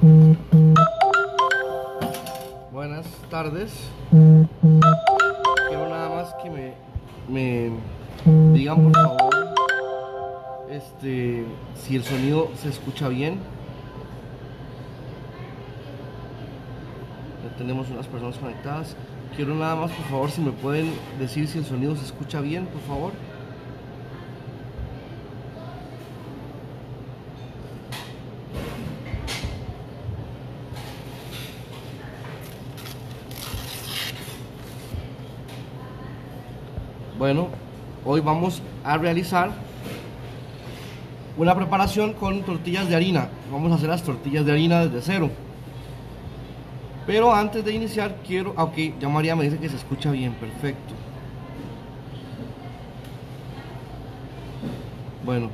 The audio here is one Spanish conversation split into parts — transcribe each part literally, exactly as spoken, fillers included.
Buenas tardes. Quiero nada más que me, me digan por favor este, si el sonido se escucha bien. Ya tenemos unas personas conectadas. Quiero nada más por favor si me pueden decir si el sonido se escucha bien, por favor. Bueno, hoy vamos a realizar una preparación con tortillas de harina. Vamos a hacer las tortillas de harina desde cero. Pero antes de iniciar quiero... Ah, ok, ya María me dice que se escucha bien, perfecto. Bueno,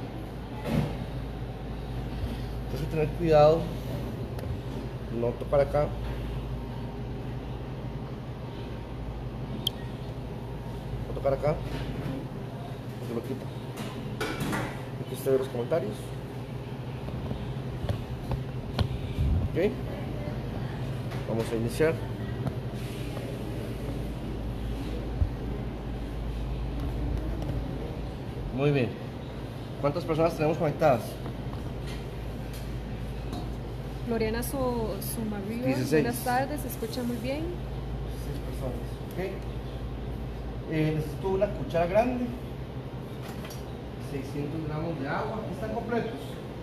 entonces tener cuidado, no tocar acá. No tocar acá. Se lo quita. Aquí usted ve los comentarios. Ok. Vamos a iniciar. Muy bien. ¿Cuántas personas tenemos conectadas? Lorena Somarriba, dieciséis. buenas tardes, se escucha muy bien. seis personas. Ok. Eh, necesito una cuchara grande. seiscientos gramos de agua. ¿Están completos?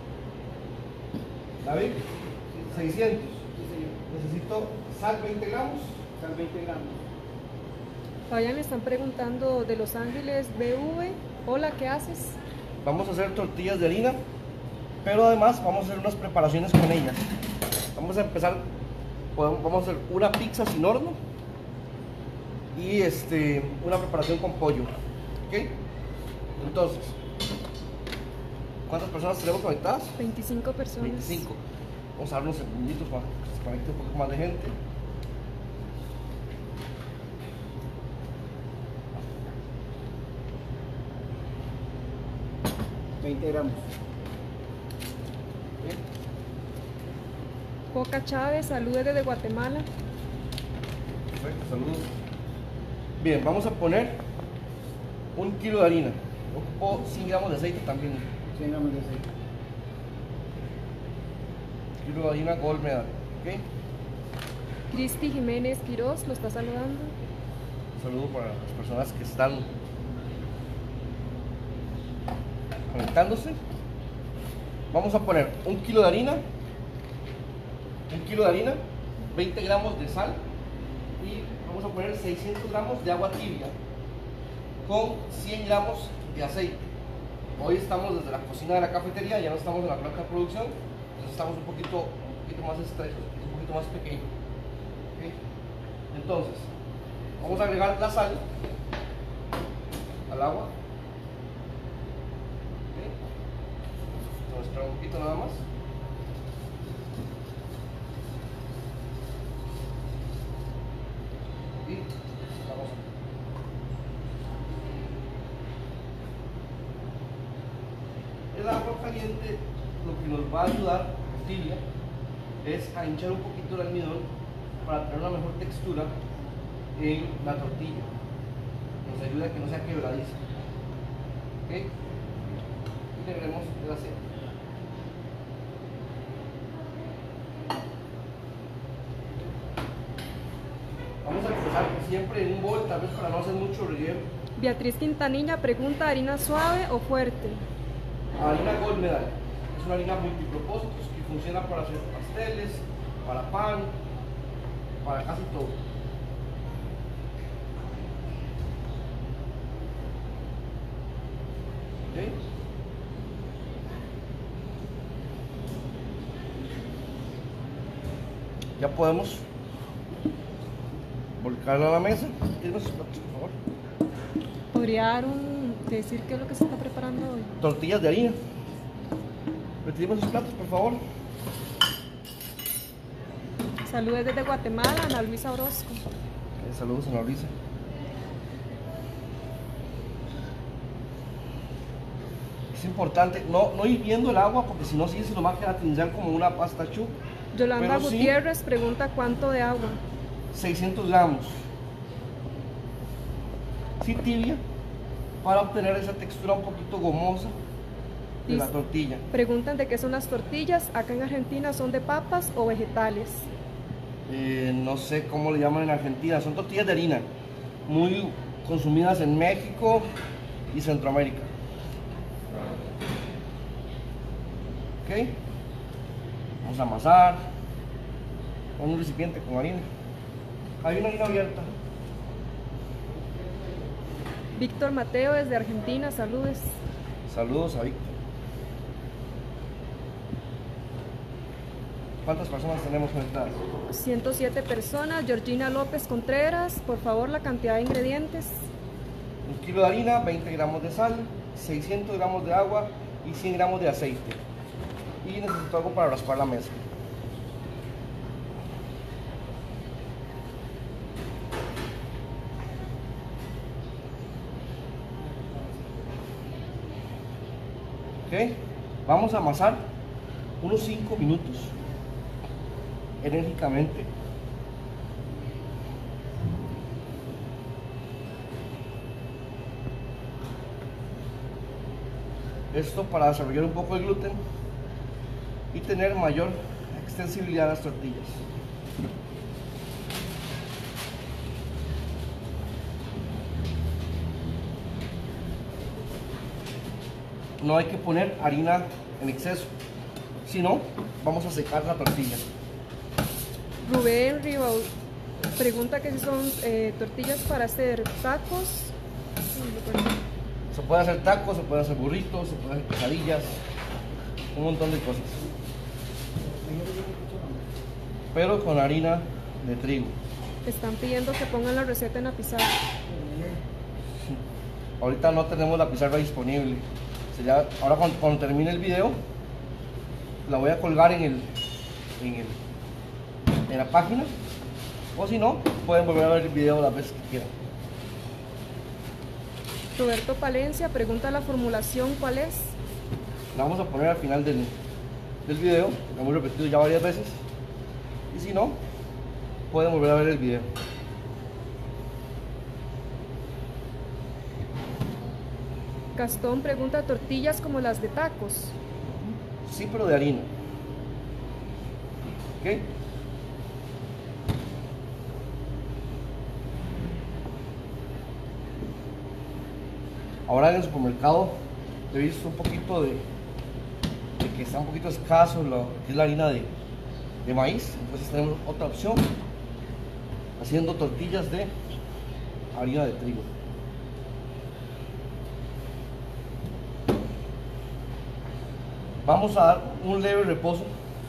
¿David? seiscientos. Necesito sal veinte gramos. Sal veinte gramos. Fabián, me están preguntando de Los Ángeles B V. Hola, ¿qué haces? Vamos a hacer tortillas de harina, pero además vamos a hacer unas preparaciones con ellas. Vamos a empezar, vamos a hacer una pizza sin horno y este, una preparación con pollo. ¿Ok? Entonces, ¿cuántas personas tenemos conectadas? veinticinco personas. veinticinco. Vamos a dar unos segunditos para que se conecte un poco más de gente. veinte gramos. ¿Ok? Coca Chávez, saludos desde Guatemala. Perfecto, saludos. Bien, vamos a poner un kilo de harina. Ocupo cien gramos de aceite también. cien gramos de aceite. Kilo de harina Gold Medal. ¿Ok? Cristi Jiménez Quiroz lo está saludando. Un saludo para las personas que están conectándose. Vamos a poner un kilo de harina, un kilo de harina, veinte gramos de sal y vamos a poner seiscientos gramos de agua tibia con cien gramos de aceite. Hoy estamos desde la cocina de la cafetería, ya no estamos en la planta de producción, entonces estamos un poquito, un poquito más estrechos, un poquito más pequeño. ¿Okay? Entonces, vamos a agregar la sal al agua. ¿Okay? Vamos a esperar un poquito nada más. Y vamos. El agua caliente lo que nos va a ayudar, tibia, es a hinchar un poquito el almidón para tener una mejor textura en la tortilla. Nos ayuda a que no sea quebradiza. ¿Ok? Y le agregamos el aceite. Vamos a empezar siempre en un bol, tal vez para no hacer mucho relleno. Beatriz Quintanilla pregunta, ¿harina suave o fuerte? Harina Gold Medal. Es una harina multipropósitos que funciona para hacer pasteles, para pan, para casi todo. ¿Ok? Ya podemos volcarla a la mesa. ¿Tienes los platos, por favor? ¿Podría dar un, decir qué es lo que se está preparando hoy? Tortillas de harina. Retiremos sus platos, por favor. Saludos desde Guatemala, Ana Luisa Orozco. Eh, saludos, Ana Luisa. Es importante no, no hirviendo el agua porque si no sí se nos va a quedar trinchar como una pasta chup. Yolanda Pero sí. Gutiérrez pregunta cuánto de agua. seiscientos gramos. Sí, tibia, para obtener esa textura un poquito gomosa de la Dice- tortilla. Preguntan de qué son las tortillas. Acá en Argentina son de papas o vegetales. Eh, no sé cómo le llaman en Argentina, son tortillas de harina, muy consumidas en México y Centroamérica. Ok, vamos a amasar con un recipiente con harina. Hay una harina abierta. Víctor Mateo desde Argentina, saludos. Saludos a Víctor. ¿Cuántas personas tenemos conectadas? ciento siete personas. Georgina López Contreras, por favor la cantidad de ingredientes. Un kilo de harina, veinte gramos de sal, seiscientos gramos de agua y cien gramos de aceite. Y necesito algo para raspar la mezcla. Ok, vamos a amasar unos cinco minutos enérgicamente. Esto para desarrollar un poco el gluten y tener mayor extensibilidad a las tortillas. No hay que poner harina en exceso, si no, vamos a secar la tortilla. Rubén Ribau pregunta que si son eh, tortillas para hacer tacos. Se puede hacer tacos, se puede hacer burritos, se puede hacer quesadillas, un montón de cosas. Pero con harina de trigo. Están pidiendo que pongan la receta en la pizarra. Ahorita no tenemos la pizarra disponible. O sea, ya- ahora cuando, cuando termine el video, la voy a colgar en, el, en, el, en la página. O si no, pueden volver a ver el video las veces que quieran. Roberto Palencia pregunta la formulación, ¿cuál es? La vamos a poner al final del, del video. Lo hemos repetido ya varias veces. Y si no, pueden volver a ver el video. Gastón pregunta tortillas como las de tacos. Sí, pero de harina. ¿Ok? Ahora en el supermercado he visto un poquito de, de que está un poquito escaso lo que es la harina de, de maíz. Entonces tenemos otra opción, haciendo tortillas de harina de trigo. Vamos a dar un leve reposo.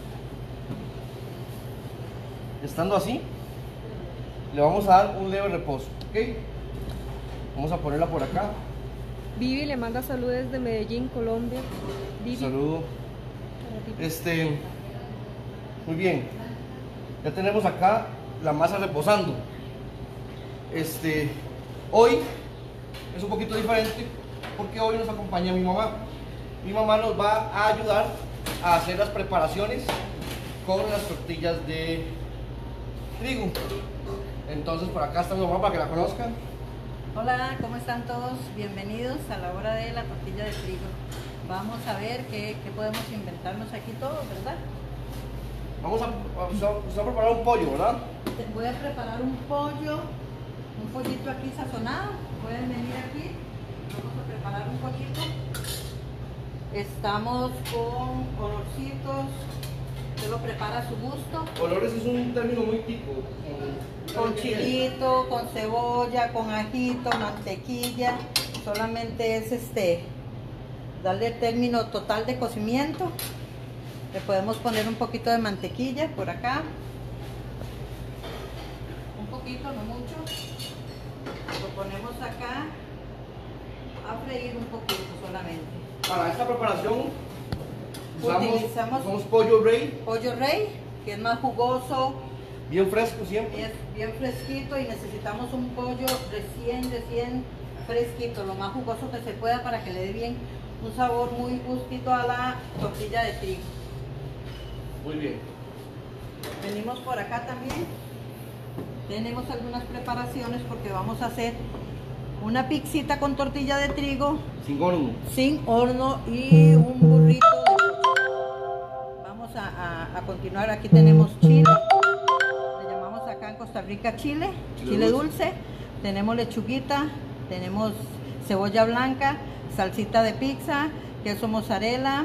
Estando así, le vamos a dar un leve reposo. ¿Ok? Vamos a ponerla por acá. Vivi le manda saludos desde Medellín, Colombia. Vivi, Saludo. para ti. Este, muy bien. Ya tenemos acá la masa reposando. Este, hoy es un poquito diferente porque hoy nos acompaña mi mamá. Mi mamá nos va a ayudar a hacer las preparaciones con las tortillas de trigo. Entonces por acá está mi mamá para que la conozcan. Hola, ¿cómo están todos? Bienvenidos a la hora de la tortilla de trigo. Vamos a ver qué, qué podemos inventarnos aquí todos, ¿verdad? Vamos a, vamos a- vamos a preparar un pollo, ¿verdad? Te- Voy a preparar un pollo, un pollito aquí sazonado. Pueden venir aquí, vamos a preparar un poquito. Estamos con colorcitos, usted lo prepara a su gusto. Colores es un término muy tico. Con chilito, con cebolla, con ajito, mantequilla. Solamente es este darle el término total de cocimiento. Le podemos poner un poquito de mantequilla por acá. Un poquito, no mucho. Lo ponemos acá a freír un poquito solamente. Para esta preparación usamos, Utilizamos- usamos pollo rey, Pollo rey, que es más jugoso, bien fresco siempre. es bien fresquito y necesitamos un pollo recién, recién fresquito, lo más jugoso que se pueda para que le dé bien un sabor muy justito a la tortilla de trigo. Muy bien. Venimos por acá también. Tenemos algunas preparaciones porque vamos a hacer una pizzita con tortilla de trigo Sin horno. sin horno y un burrito de pollo. Vamos a, a- a continuar. Aquí tenemos chile. Le llamamos acá en Costa Rica chile. Chile Chile dulce. dulce. Tenemos lechuguita. Tenemos cebolla blanca. Salsita de pizza. Queso mozzarella.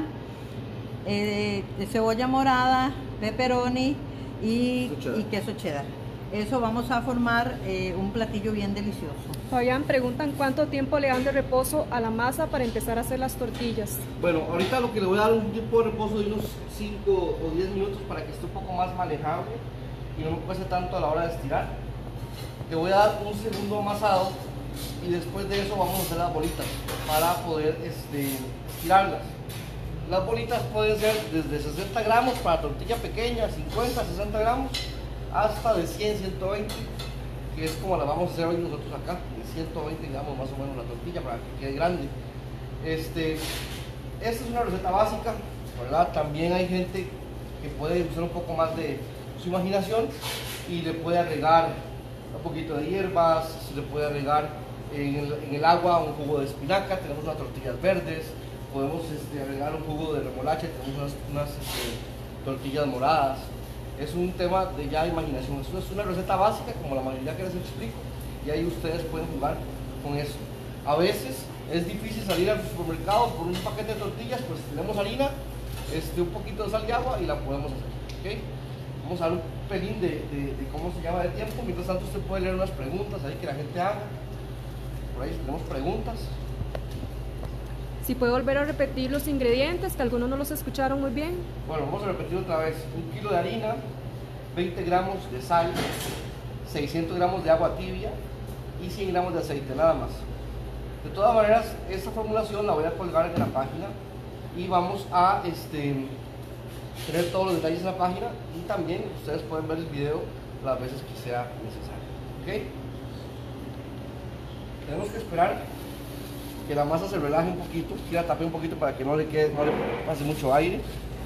eh, de cebolla morada. Pepperoni y, Queso cheddar. y queso cheddar. Eso vamos a formar eh, un platillo bien delicioso. Fabián, preguntan cuánto tiempo le dan de reposo a la masa para empezar a hacer las tortillas. Bueno, ahorita lo que le voy a dar un tiempo de reposo de unos cinco o diez minutos para que esté un poco más manejable y no me cueste tanto a la hora de estirar. Le voy a dar un segundo amasado y después de eso vamos a hacer las bolitas para poder este, estirarlas. Las bolitas pueden ser desde sesenta gramos para tortilla pequeña, cincuenta, sesenta gramos, hasta de cien, ciento veinte, que es como la vamos a hacer hoy nosotros acá, de ciento veinte gramos más o menos la tortilla para que quede grande. Este, esta es una receta básica, ¿verdad? También hay gente que puede usar un poco más de su imaginación y le puede agregar un poquito de hierbas, se le puede agregar en el, en el agua un jugo de espinaca, tenemos unas tortillas verdes, podemos este, agregar un jugo de remolacha, tenemos unas, unas este, tortillas moradas. Es un tema de ya imaginación, eso es una receta básica como la mayoría que les explico y ahí ustedes pueden jugar con eso. A veces es difícil salir al supermercado por un paquete de tortillas, pues tenemos harina, este, un poquito de sal y agua y la podemos hacer, ¿ok? Vamos a dar un pelín de, de, de cómo se llama de tiempo, mientras tanto usted puede leer unas preguntas ahí que la gente haga, por ahí tenemos preguntas. Si puede volver a repetir los ingredientes, que algunos no los escucharon muy bien. Bueno, vamos a repetir otra vez, un kilo de harina, veinte gramos de sal, seiscientos gramos de agua tibia y cien gramos de aceite, nada más. De todas maneras, esta formulación la voy a colgar en la página y vamos a este, tener todos los detalles en la página y también ustedes pueden ver el video las veces que sea necesario, ¿ok? Tenemos que esperar que la masa se relaje un poquito, que la tape un poquito para que no le quede, no le pase mucho aire.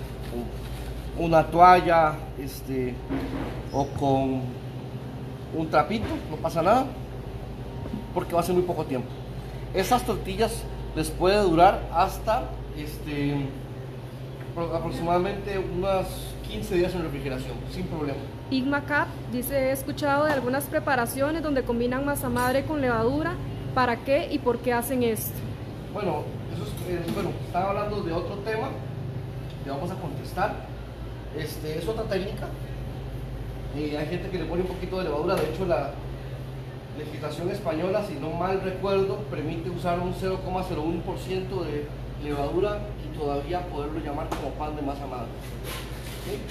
Una toalla, este, o con un trapito, no pasa nada, porque va a ser muy poco tiempo. Estas tortillas les puede durar hasta este, aproximadamente unos quince días en refrigeración, sin problema. Igma Cap dice, he escuchado de algunas preparaciones donde combinan masa madre con levadura. ¿Para qué y por qué hacen esto? Bueno, eso es, eh, bueno, están hablando de otro tema, le vamos a contestar. Este, es otra técnica. Eh, hay gente que le pone un poquito de levadura, de hecho la legislación española, si no mal recuerdo, permite usar un cero coma cero uno por ciento de levadura y todavía poderlo llamar como pan de masa madre. ¿Sí?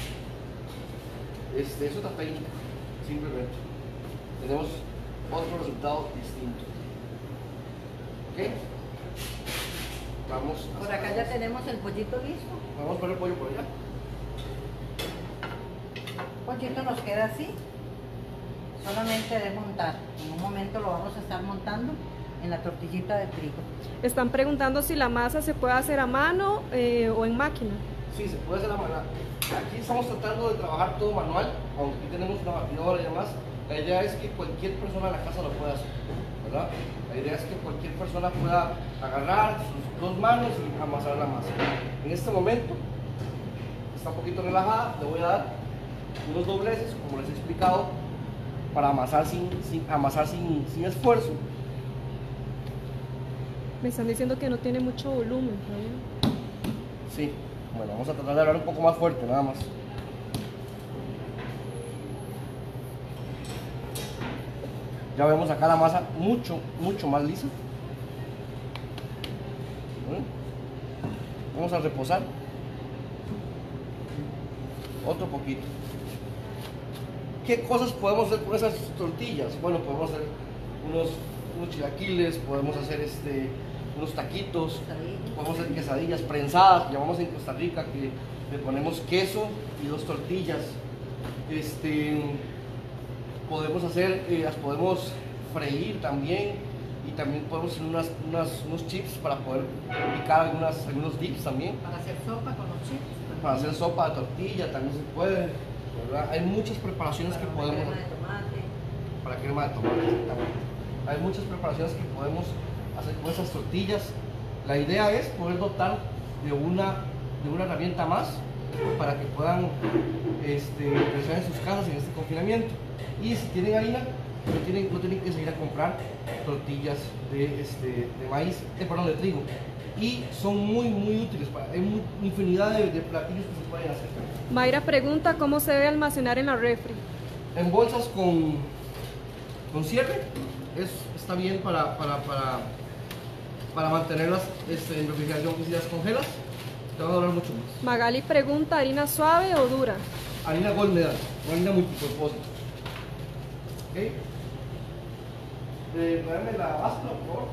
Este, es otra técnica, simplemente. Tenemos otro resultado distinto. ¿Ok? Vamos. Por acá ya tenemos el pollito listo. Vamos a poner el pollo por allá. El pollito nos queda así. Solamente de montar. En un momento lo vamos a estar montando en la tortillita de trigo. Están preguntando si la masa se puede hacer a mano eh, o en máquina. Sí, se puede hacer la mano. Aquí estamos tratando de trabajar todo manual, aunque aquí tenemos una batidora y demás. La idea es que cualquier persona en la casa lo pueda hacer, ¿verdad? La idea es que cualquier persona pueda agarrar sus dos manos y amasar la masa. En este momento está un poquito relajada, le voy a dar unos dobleces, como les he explicado, para amasar sin, sin, amasar sin, sin esfuerzo. Me están diciendo que no tiene mucho volumen, Fabián. Sí, bueno, vamos a tratar de hablar un poco más fuerte, nada más. Ya vemos acá la masa mucho, mucho más lisa. Vamos a reposar otro poquito. ¿Qué cosas podemos hacer con esas tortillas? Bueno, podemos hacer unos, unos chilaquiles, podemos hacer este, unos taquitos, podemos hacer quesadillas prensadas, que llamamos en Costa Rica, que le ponemos queso y dos tortillas. Este, podemos hacer, eh, las podemos freír también, y también podemos hacer unas, unas, unos chips para poder picar algunas, algunos dips también. Para hacer sopa con los chips. Para hacer sopa de tortilla también se puede. ¿verdad? Hay muchas preparaciones que podemos... Crema de tomate. Para crema de tomate, exactamente. Hay muchas preparaciones que podemos hacer con esas tortillas. La idea es poder dotar de una, de una herramienta más para que puedan este, crecer en sus casas en este confinamiento. Y si tienen harina, no tienen, no tienen que salir a comprar tortillas de, este, de maíz, eh, perdón, de trigo. Y son muy, muy útiles. Para, hay muy, infinidad de, de platillos que se pueden hacer. Mayra pregunta cómo se debe almacenar en la refri. En bolsas con, con cierre, es, está bien para, para, para, para mantenerlas este, en refrigeración. Y si las congelas, te van a durar mucho más. Magali pregunta, ¿harina suave o dura? Harina Gold Medal, o harina multipropósito. ¿Ok? Eh, Traerme la báscula, por favor.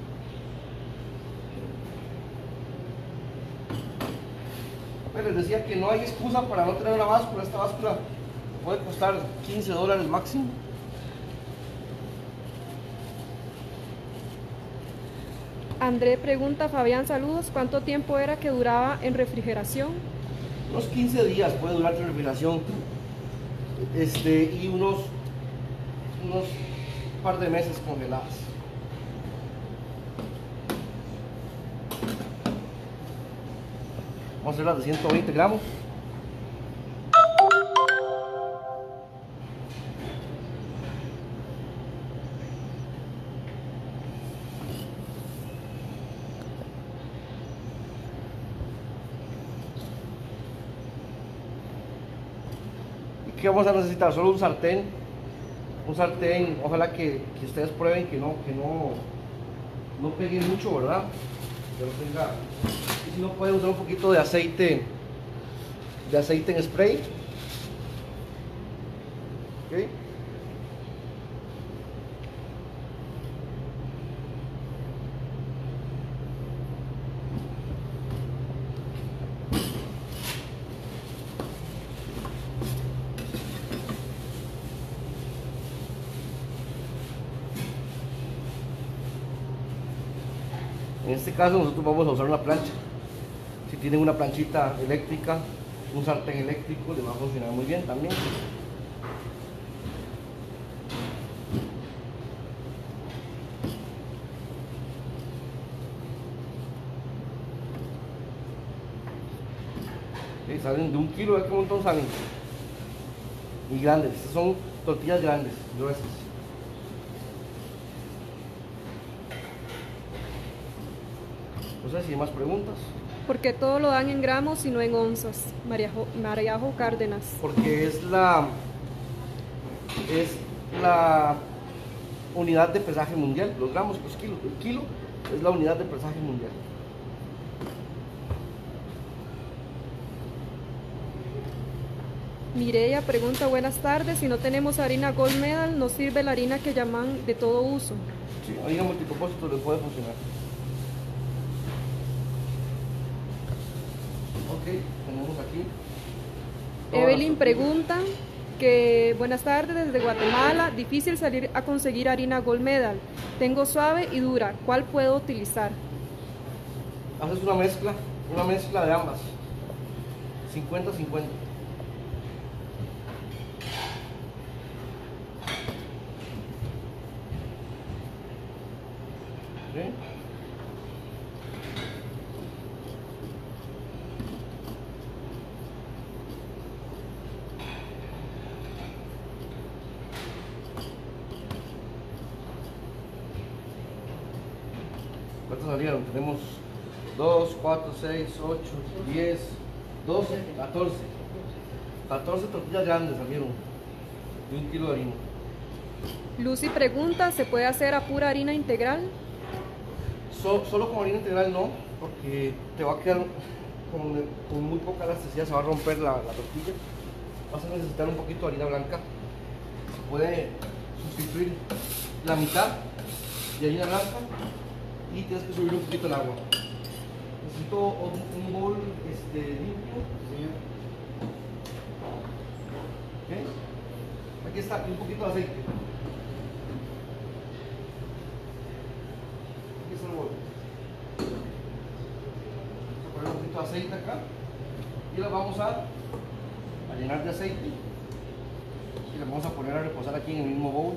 Pues les decía que no hay excusa para no tener una báscula. Esta báscula puede costar quince dólares máximo. André pregunta, Fabián, saludos, ¿cuánto tiempo era que duraba en refrigeración? Unos quince días puede durar la refrigeración. Este, y unos, unos par de meses congeladas. Vamos a hacer las de ciento veinte gramos. ¿Y qué vamos a necesitar? Solo un sartén. Un sartén, ojalá que, que ustedes prueben que no, que no, no pegue mucho, ¿verdad? Que no tenga... Y si no, pueden usar un poquito de aceite, de aceite en spray. ¿Ok? En este caso nosotros vamos a usar una plancha. Si tienen una planchita eléctrica, un sartén eléctrico, les va a funcionar muy bien también. Okay, salen de un kilo, ¿de qué montón salen? Y grandes, estas son tortillas grandes, gruesas. No sé si hay más preguntas. ¿Por qué todo lo dan en gramos y no en onzas? Mariajo, Mariajo Cárdenas. Porque es la es la unidad de pesaje mundial, los gramos por kilo. El kilo es la unidad de pesaje mundial. Mireya pregunta, buenas tardes, si no tenemos harina Gold Medal, ¿nos sirve la harina que llaman de todo uso? Sí, harina multipropósito les puede funcionar. Ok, tenemos aquí. Evelyn pregunta que, buenas tardes desde Guatemala, difícil salir a conseguir harina Gold Medal. Tengo suave y dura, ¿cuál puedo utilizar? Haces una mezcla, una mezcla de ambas. cincuenta cincuenta. ¿Sí? ¿Cuántos salieron? Tenemos dos, cuatro, seis, ocho, diez, doce, catorce. catorce tortillas grandes salieron de un kilo de harina. Lucy pregunta, ¿se puede hacer a pura harina integral? So, solo con harina integral no, porque te va a quedar con, con muy poca elasticidad, se va a romper la, la tortilla. Vas a necesitar un poquito de harina blanca. Se puede sustituir la mitad de harina blanca y tienes que subir un poquito el agua. Necesito un, un bol este, limpio. ¿Okay? Aquí está, y un poquito de aceite. Aquí está el bol. Vamos a poner un poquito de aceite acá y lo vamos a a llenar de aceite y le vamos a poner a reposar aquí en el mismo bowl.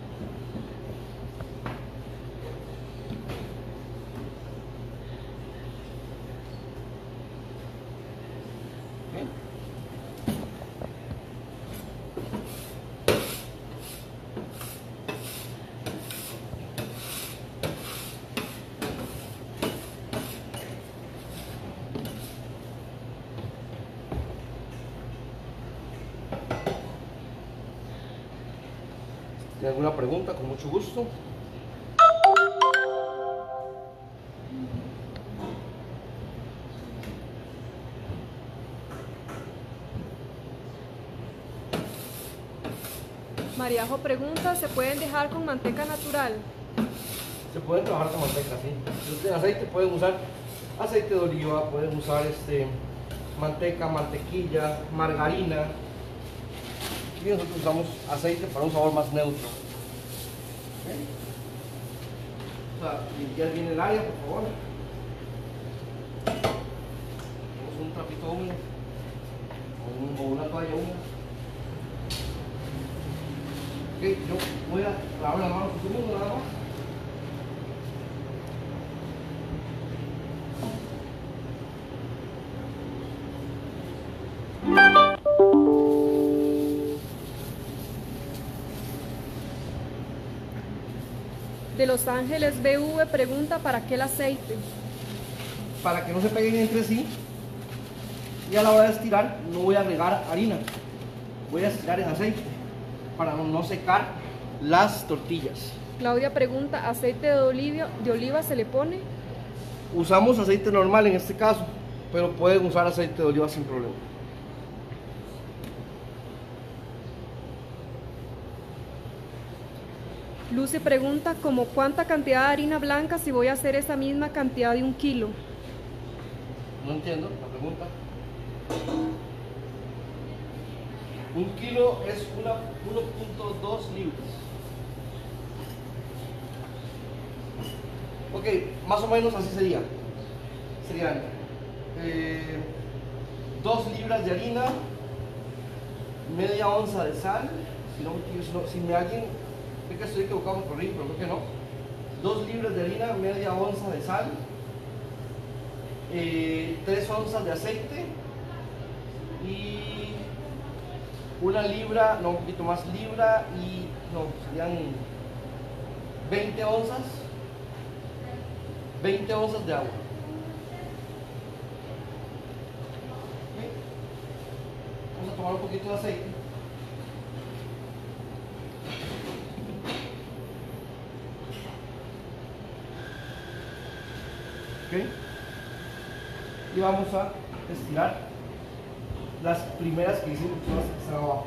Okay. ¿Tiene alguna pregunta? Con mucho gusto. Mariajo pregunta, ¿se pueden dejar con manteca natural? Se pueden trabajar con manteca, sí. Si ustedes aceite pueden usar aceite de oliva, pueden usar este, manteca, mantequilla, margarina. Aquí nosotros usamos aceite para un sabor más neutro. ¿Okay? O sea, limpiar bien el área, por favor. Tenemos un trapito húmedo o, un, o una toalla húmeda. Okay, yo voy a lavar las manos un segundo nada más. De Los Ángeles B V pregunta, ¿para qué el aceite? Para que no se peguen entre sí y a la hora de estirar no voy a agregar harina, voy a estirar en aceite para no secar las tortillas. Claudia pregunta, ¿aceite de oliva, de oliva se le pone? Usamos aceite normal en este caso, pero pueden usar aceite de oliva sin problema. Lucy pregunta, ¿como cuánta cantidad de harina blanca si voy a hacer esa misma cantidad de un kilo? No entiendo la pregunta. Un kilo es uno punto dos libras. Ok, más o menos así sería. Serían eh, dos libras de harina, media onza de sal. Si, no, si, no, si me alguien cree que estoy equivocado, me corrijo, pero creo que no. Dos libras de harina, media onza de sal, eh, tres onzas de aceite y una libra, no, un poquito más, libra y, no, serían veinte onzas, veinte onzas de agua. ¿Okay? Vamos a tomar un poquito de aceite. ¿Okay? Y vamos a estirar las primeras que hicimos, que son las que están abajo.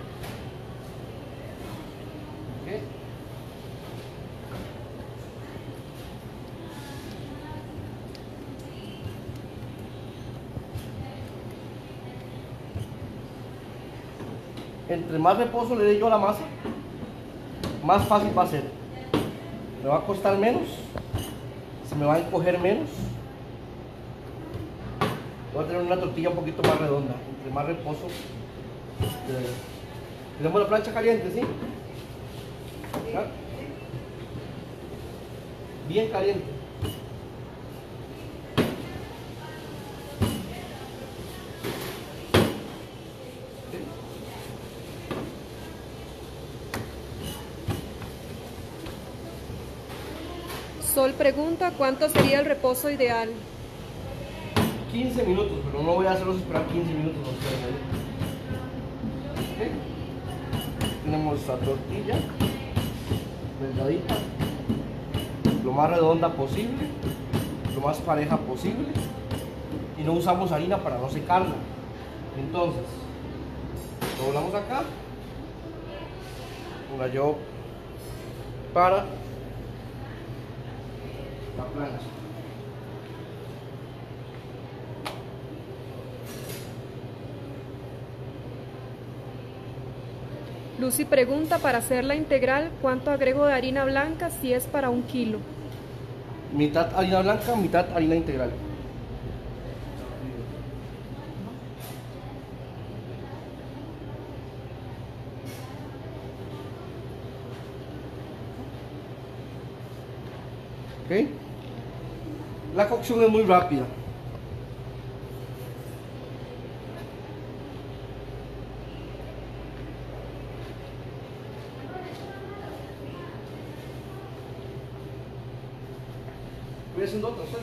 ¿Okay? Entre más reposo le dé yo a la masa, más fácil va a ser. Me va a costar menos, se me va a encoger menos. Voy a tener una tortilla un poquito más redonda, entre más reposo. Eh, tenemos la plancha caliente, ¿sí? ¿Ah? Bien caliente. Sol pregunta, ¿cuánto sería el reposo ideal? quince minutos, pero no voy a hacerlos esperar quince minutos. No sé, ¿okay? Tenemos la tortilla delgadita, lo más redonda posible, lo más pareja posible, y no usamos harina para no secarla. Entonces, lo doblamos acá, una yo para la plancha. Lucy pregunta, para hacer la integral, ¿cuánto agrego de harina blanca si es para un kilo? Mitad harina blanca, mitad harina integral. ¿Ok? La cocción es muy rápida. Voy haciendo otra, ¿sí?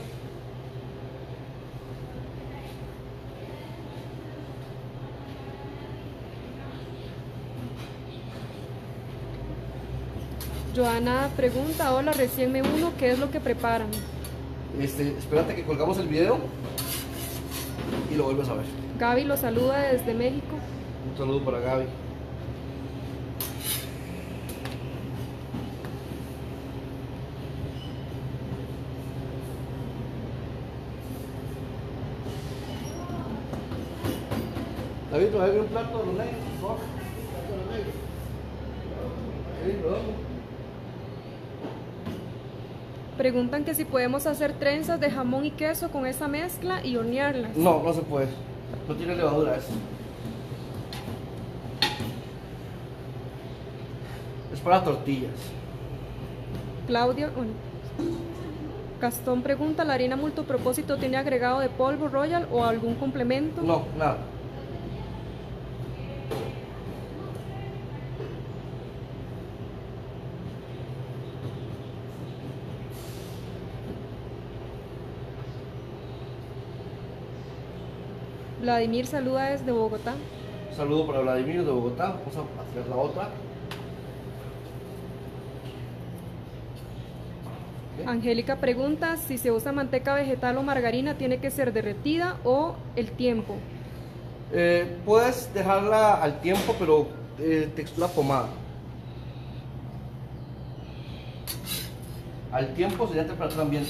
Joana pregunta, hola, recién me uno, ¿qué es lo que preparan? Este, espérate que colgamos el video y lo vuelves a ver. Gaby lo saluda desde México. Un saludo para Gaby. David, ¿me hay un plato de los negros, por favor? Plato de los negros. Sí, lo damos. Preguntan que si podemos hacer trenzas de jamón y queso con esa mezcla y hornearlas. No, no se puede. No tiene levadura eso. Es para tortillas. Claudia, bueno. Gastón pregunta, ¿la harina multipropósito tiene agregado de polvo royal o algún complemento? No, nada. Vladimir saluda desde Bogotá. Un saludo para Vladimir de Bogotá. Vamos a hacer la otra. Angélica pregunta, si se usa manteca vegetal o margarina, ¿tiene que ser derretida o el tiempo? Eh, puedes dejarla al tiempo, pero eh, textura pomada. Al tiempo sería temperatura ambiente.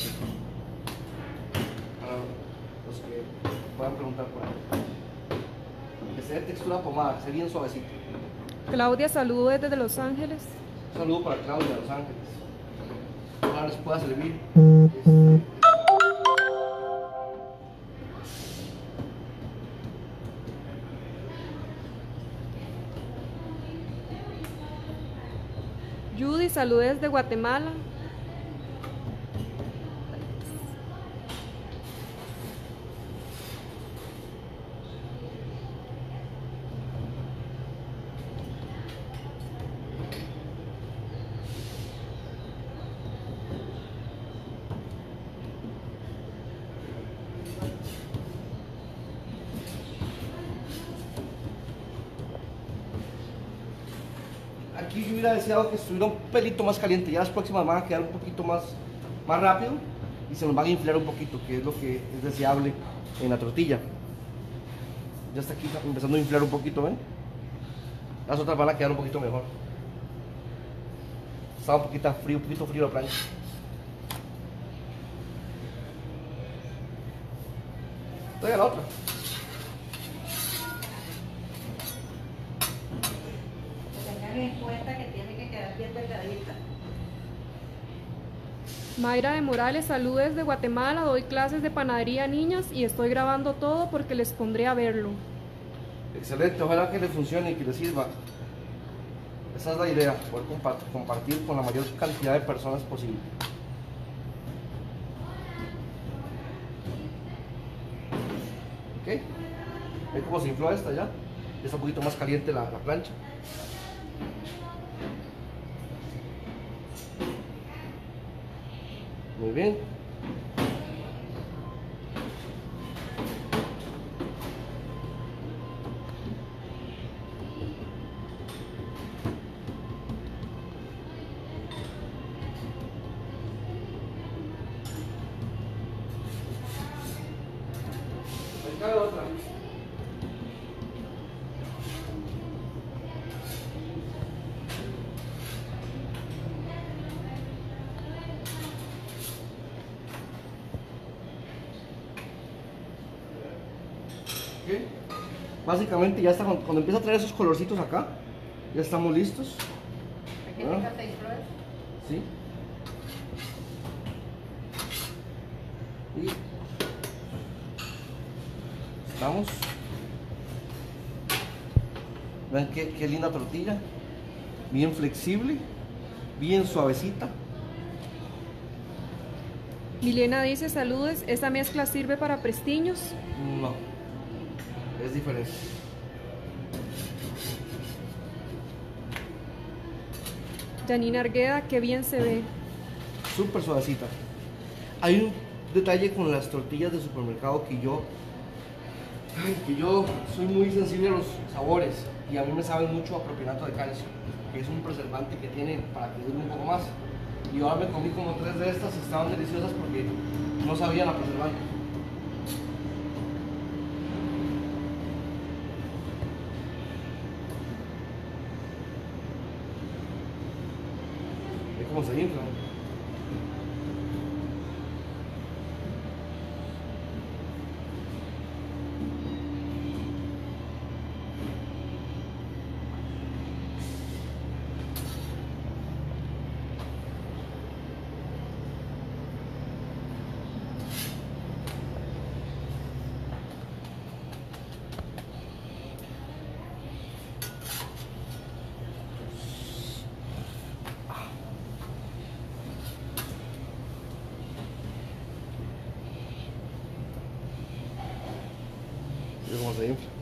Para los que puedan preguntar por ahí. Que sea de textura pomada, que sea bien suavecito. Claudia saludo desde Los Ángeles. Un saludo para Claudia de Los Ángeles. Ojalá les pueda servir. Este, Judy saluda desde Guatemala. Aquí yo hubiera deseado que estuviera un pelito más caliente. Ya las próximas van a quedar un poquito más, más rápido y se nos van a inflar un poquito, que es lo que es deseable en la tortilla. Ya está aquí empezando a inflar un poquito, ¿ven? Las otras van a quedar un poquito mejor. Está un poquito frío, un poquito frío la plancha. Estoy a la otra. Tengan en cuenta que tiene que quedar bien delgadita. Mayra de Morales saluda desde Guatemala, doy clases de panadería a niñas y estoy grabando todo porque les pondré a verlo. Excelente, ojalá que les funcione y que les sirva. Esa es la idea, poder compa- compartir con la mayor cantidad de personas posible. ¿Ok? ¿Ven cómo se infló esta ya? Ya está un poquito más caliente la, la plancha. Muy bien. Acá la otra. ¿Ok? Básicamente ya está, cuando, cuando empieza a traer esos colorcitos acá, ya estamos listos. ¿Qué Ah. te se infló eso? ¿Sí? Y estamos. Ven qué, qué linda tortilla, bien flexible, bien suavecita. Milena dice, saludos, ¿esta mezcla sirve para prestiños? No, es diferente. Janina Argueda, qué bien se ve. Súper suavecita. Hay un detalle con las tortillas de supermercado que yo, ay, que yo soy muy sensible a los sabores y a mí me sabe mucho a propionato de calcio, que es un preservante que tiene para que dure un poco más. Y ahora me comí como tres de estas y estaban deliciosas porque no sabían a preservante. Es como se inflan. ¿Ves cómo se infla?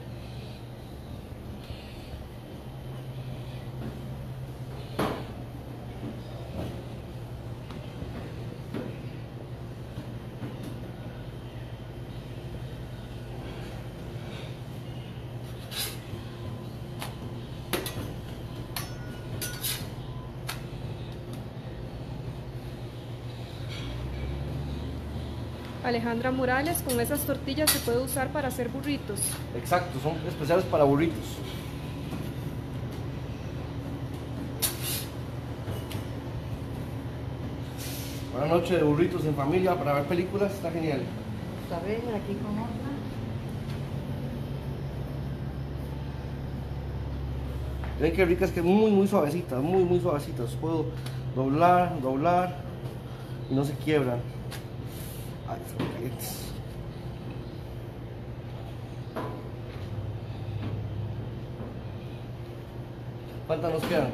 Alejandra Morales, con esas tortillas se puede usar para hacer burritos. Exacto, son especiales para burritos. Buenas noches de burritos en familia para ver películas, está genial. A ver, aquí con otra. Ven qué ricas, que muy muy suavecitas, muy muy suavecitas. Puedo doblar, doblar y no se quiebran. Ay, son calientes. ¿Cuántas nos quedan?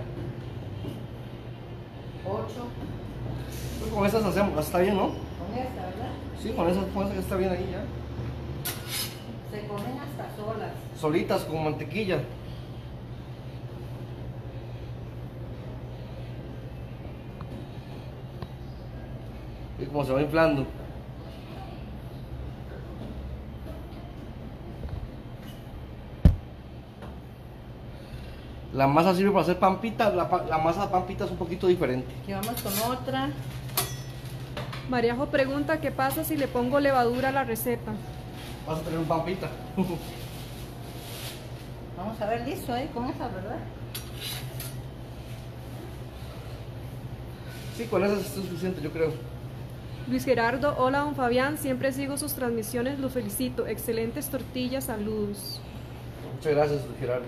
Ocho. Pues con esas hacemos, está bien, ¿no? Con esta, ¿verdad? Sí, con esas, con esas está bien ahí ya. Se comen hasta solas. Solitas con mantequilla. Y como se va inflando. La masa sirve para hacer pampita, la, pa- la masa de pampita es un poquito diferente. Aquí vamos con otra. Mariajo pregunta, ¿qué pasa si le pongo levadura a la receta? Vas a tener un pampita. Vamos a ver, listo, ¿eh? Con esa, ¿verdad? Sí, con esas es suficiente, yo creo. Luis Gerardo, hola don Fabián, siempre sigo sus transmisiones, lo felicito. Excelentes tortillas, saludos. Muchas gracias, Gerardo.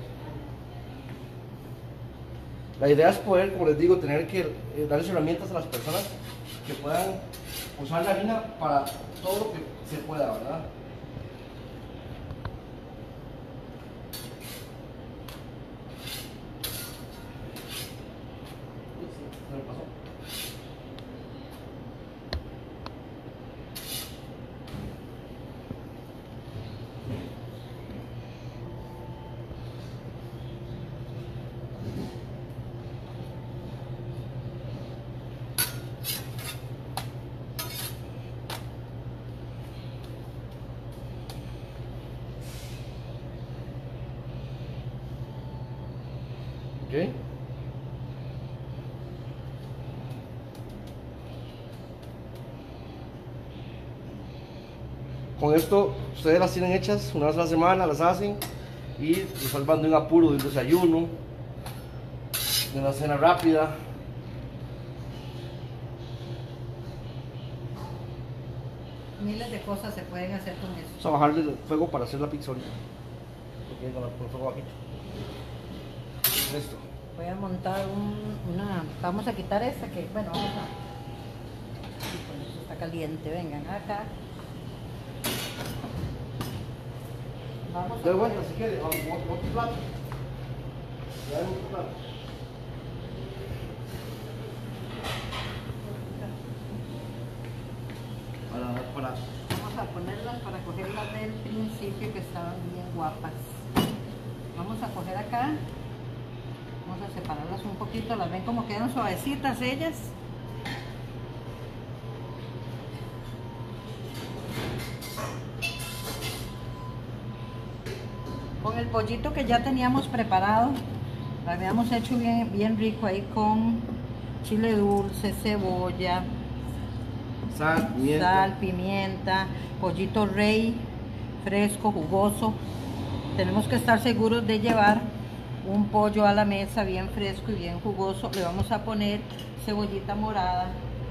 La idea es poder, como les digo, tener que eh, darles herramientas a las personas que puedan usar la harina para todo lo que se pueda, ¿verdad? Uy, se me pasó. Ok. Con esto ustedes las tienen hechas una vez a la semana, las hacen y los salvan de un apuro, de un desayuno, de una cena rápida. Miles de cosas se pueden hacer con eso. Vamos a bajarle el fuego para hacer la pizza ahorita. Porque con la- con el fuego bajito. Listo. Voy a montar un- una... Vamos a quitar esta que... Bueno, vamos a... Sí, pues, esto está caliente. Vengan acá. Vamos De a... vuelta si quiere, vamos a otro plato. Ya hay otro plato. para... Vamos a ponerlas para cogerlas del principio que estaban bien guapas. Vamos a coger acá. Vamos a separarlas un poquito. Las ven como quedan suavecitas ellas. Con el pollito que ya teníamos preparado, lo habíamos hecho bien, bien rico ahí con chile dulce, cebolla, Sal, pimienta. sal, pimienta, pollito rey, fresco, jugoso. Tenemos que estar seguros de llevar un pollo a la mesa bien fresco y bien jugoso. Le vamos a poner cebollita morada.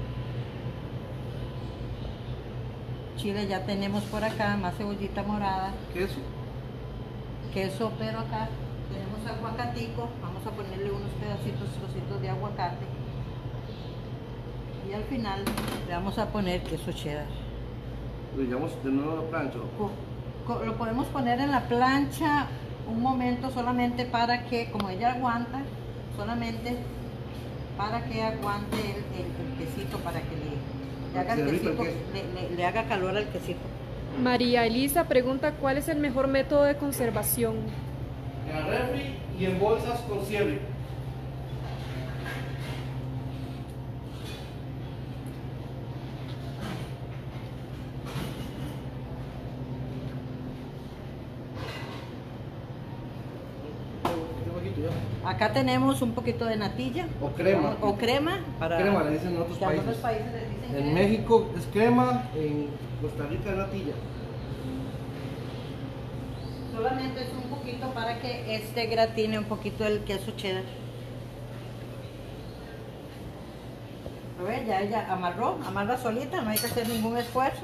Chile ya tenemos por acá, más cebollita morada. Queso. Queso, pero acá tenemos aguacatico. Vamos a ponerle unos pedacitos, trocitos de aguacate. Y al final le vamos a poner queso cheddar. Lo llevamos de nuevo a la plancha. Co- co- Lo podemos poner en la plancha un momento solamente para que, como ella aguanta, solamente para que aguante el, el- el quesito, para que le, le haga el Se derrita el quesito, queso. le, le- le haga calor al quesito. María Elisa pregunta cuál es el mejor método de conservación. En el refri y en bolsas con cierre. Acá tenemos un poquito de natilla. O crema. O crema. Para, Crema le dicen en otros que a países. otros países les dicen En crema. México es crema, en Costa Rica es natilla. Solamente es un poquito para que este gratine un poquito el queso cheddar. A ver, ya ella amarró, amarra solita, no hay que hacer ningún esfuerzo.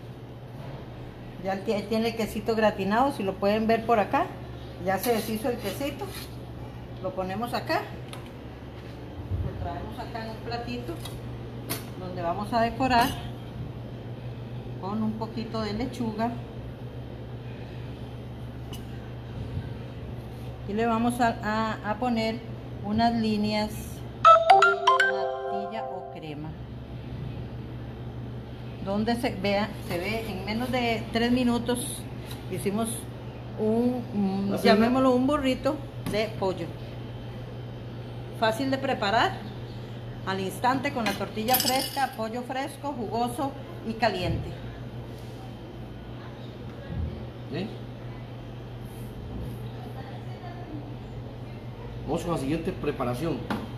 Ya ti- tiene el quesito gratinado, si lo pueden ver por acá. Ya se deshizo el quesito. Lo ponemos acá. Lo traemos acá en un platito donde vamos a decorar con un poquito de lechuga. Y le vamos a, a- a poner unas líneas de natilla o crema. Donde se vea, se ve en menos de tres minutos hicimos un, un- ¿Así, llamémoslo un burrito de pollo. Fácil de preparar, al instante con la tortilla fresca, pollo fresco, jugoso y caliente. ¿Eh? Vamos con la siguiente preparación.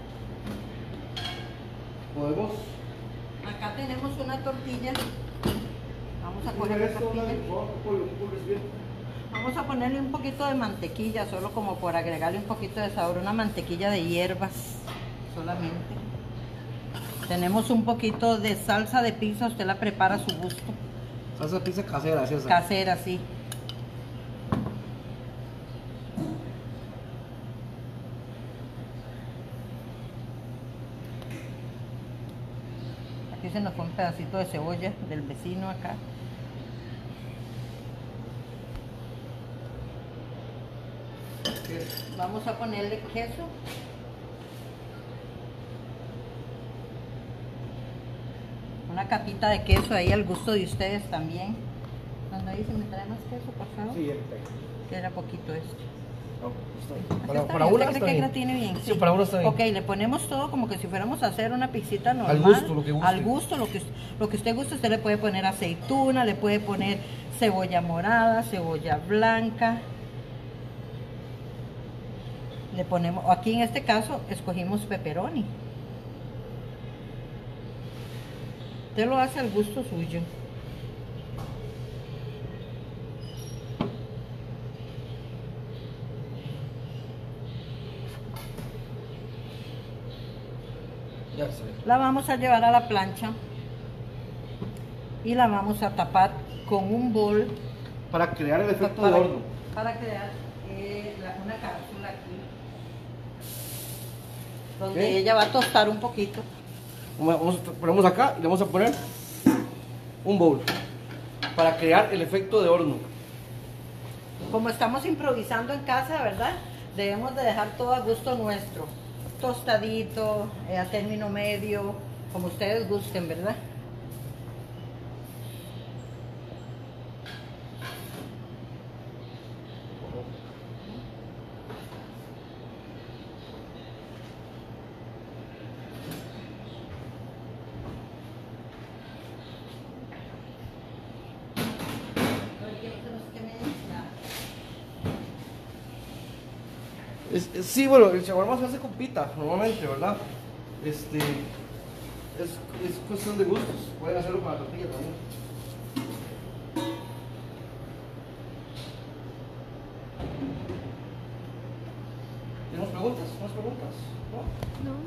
Podemos Acá tenemos una tortilla. Vamos a poner coger la esto, tortilla. pollo, pollo, bien. Vamos a ponerle un poquito de mantequilla, solo como por agregarle un poquito de sabor, una mantequilla de hierbas solamente. Tenemos un poquito de salsa de pizza, usted la prepara a su gusto, Salsa pizza casera, César. casera, sí. Aquí se nos fue un pedacito de cebolla del vecino acá. Vamos a ponerle queso. Una capita de queso ahí al gusto de ustedes también. Cuando ahí se me trae más queso, por favor. Sí, ya está. Que era poquito esto. No, está bien. Aquí Para, está para bien. una ¿Usted está cree que bien. gratine bien? Sí, para una está bien. Ok, le ponemos todo como que si fuéramos a hacer una pizzita normal. Al gusto, lo que guste. Al gusto, lo que, lo que usted guste. Usted le puede poner aceituna, le puede poner cebolla morada, cebolla blanca. Le ponemos, aquí en este caso escogimos pepperoni. Usted lo hace al gusto suyo. Ya se ve. La vamos a llevar a la plancha y la vamos a tapar con un bol Para crear el efecto para, de horno. para crear eh, la- una cápsula aquí donde Ok. ella va a tostar un poquito. Vamos, a- ponemos acá y le vamos a poner un bowl. Para crear el efecto de horno. Como estamos improvisando en casa, ¿verdad? Debemos de dejar todo a gusto nuestro. Tostadito, eh, a término medio, como ustedes gusten, ¿verdad? Es- es- sí, bueno, el shawarma se hace con pita, normalmente, ¿verdad? Este, es, es cuestión de gustos. Pueden hacerlo con la tortilla también. ¿Tenemos preguntas? ¿Más preguntas? ¿No? No.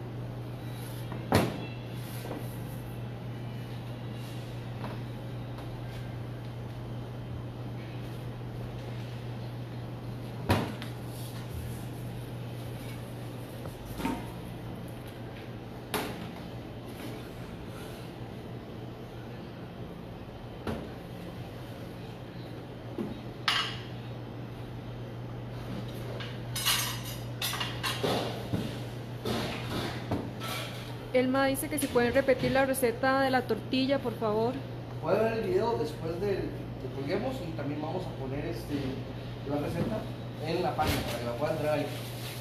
Elma dice que si pueden repetir la receta de la tortilla, por favor. Pueden ver el video después de que colguemos y también vamos a poner este, la receta en la página para que la puedan ver ahí.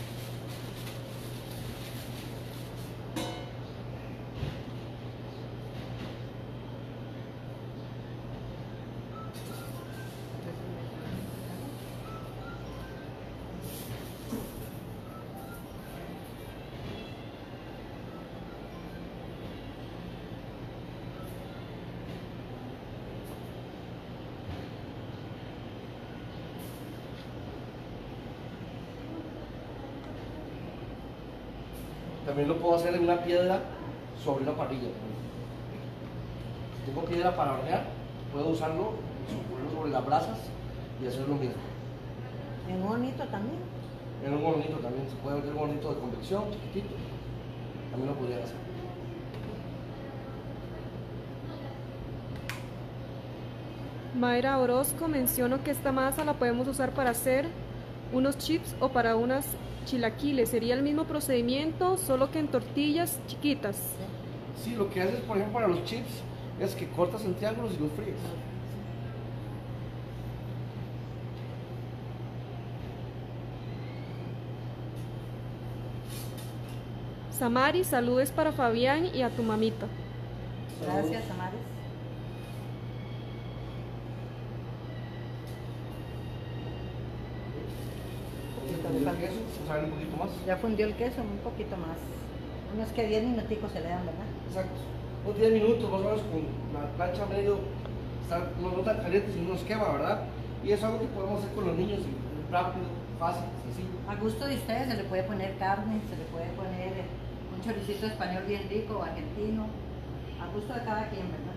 También lo puedo hacer en una piedra sobre una parrilla. Si tengo piedra para hornear, puedo usarlo, ponerlo sobre las brasas y hacer lo mismo. En un hornito también. En un hornito también, se puede hacer un hornito de convección chiquitito. También lo podría hacer. Mayra Orozco mencionó que esta masa la podemos usar para hacer unos chips o para unas chilaquiles. Sería el mismo procedimiento, solo que en tortillas chiquitas. Sí, lo que haces, por ejemplo, para los chips es que cortas en triángulos y los fríes. Samari, saludes para Fabián y a tu mamita. Gracias, Amares. ¿Y el queso? Vamos a ver un poquito más. Ya fundió el queso un poquito más. Unos que diez minuticos se le dan, ¿verdad? Exacto. Unos diez minutos más o menos con la plancha medio, está, no, no tan caliente, sino nos quema, ¿verdad? Y es algo que podemos hacer con los niños, rápido, fácil, sencillo. A gusto de ustedes se le puede poner carne, se le puede poner un choricito español bien rico, argentino. A gusto de cada quien, ¿verdad?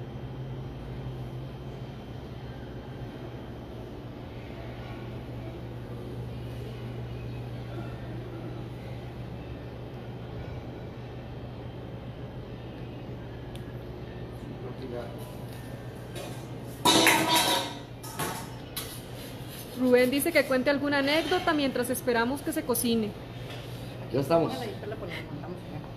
Rubén dice que cuente alguna anécdota mientras esperamos que se cocine. Ya estamos. Ahí después la ponemos, vamos a ver.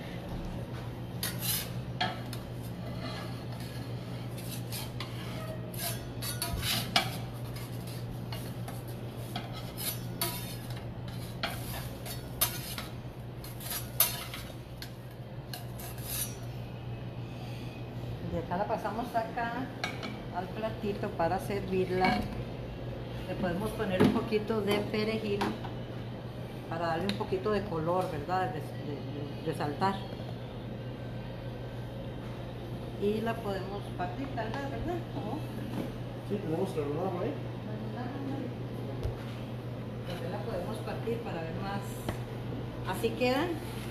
De acá la pasamos acá al platito para servirla. Le podemos poner un poquito de perejil para darle un poquito de color, ¿verdad? De, de- de resaltar. Y la podemos partir, tal vez, ¿verdad? ¿Cómo? Sí, tenemos que remojar por ahí. Entonces la podemos partir para ver más. Así quedan,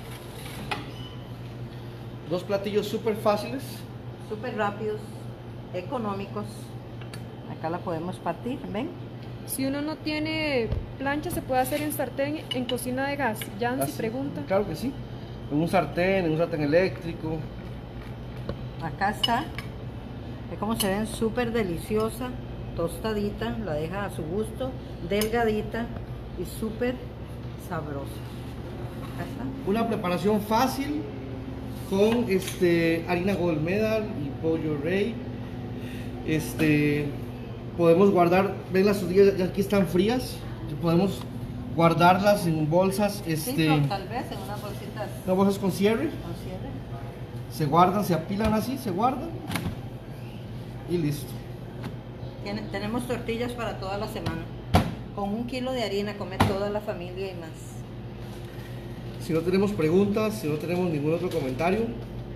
Dos platillos súper fáciles. súper rápidos, económicos. Acá la podemos partir, ¿ven? Si uno no tiene plancha, se puede hacer en sartén en cocina de gas. Yancy Así. pregunta. Claro que sí. En un sartén, en un sartén eléctrico. Acá está. Ve cómo se ven, súper deliciosa, tostadita, la deja a su gusto, delgadita y súper sabrosa. Acá está. Una preparación fácil con este, harina Gold Medal y pollo rey. Este, podemos guardar, ven las tortillas ya aquí están frías. Podemos guardarlas en bolsas, Sí, este, no, tal vez en unas bolsitas no, bolsas con cierre. con cierre. Se guardan, se apilan así, se guardan y listo. Tiene- tenemos tortillas para toda la semana. Con un kilo de harina come toda la familia y más. Si no tenemos preguntas, si no tenemos ningún otro comentario,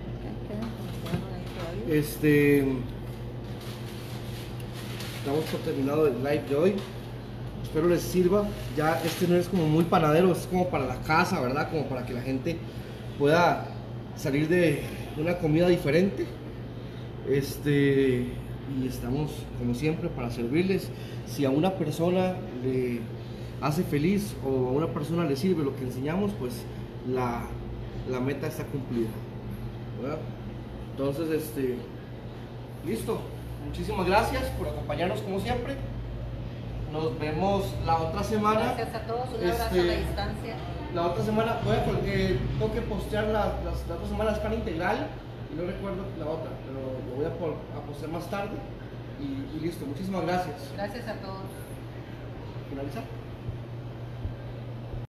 este, damos por terminado el live de hoy. Espero les sirva. Ya este no es como muy panadero, es como para la casa, ¿verdad? Como para que la gente pueda salir de una comida diferente. Este, y estamos como siempre para servirles. Si a una persona le hace feliz o a una persona le sirve lo que enseñamos, pues la, la meta está cumplida, ¿verdad? Entonces, este, listo. Muchísimas gracias por acompañarnos como siempre. Nos vemos la otra semana. Gracias a todos, un abrazo Este, a la distancia. La otra semana, voy a, porque tengo que postear la, las, la otra semana es pan integral y no recuerdo la otra, pero lo voy a, por, a postear más tarde y, y listo. Muchísimas gracias. Gracias a todos. ¿Finalizar?